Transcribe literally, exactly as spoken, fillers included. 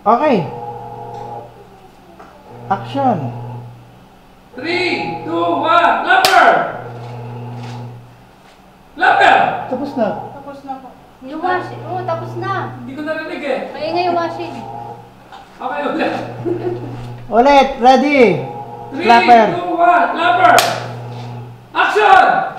Okay. Action. three, two, one, Lapper! Lapper! Tapos na. Tapos na po. Yung washing. Oo, tapos na. Hindi ko narinig eh. Maingay yung washing. Okay, ulit. Ulit. Ready. three, Clapper. two, one, Lapper! Action!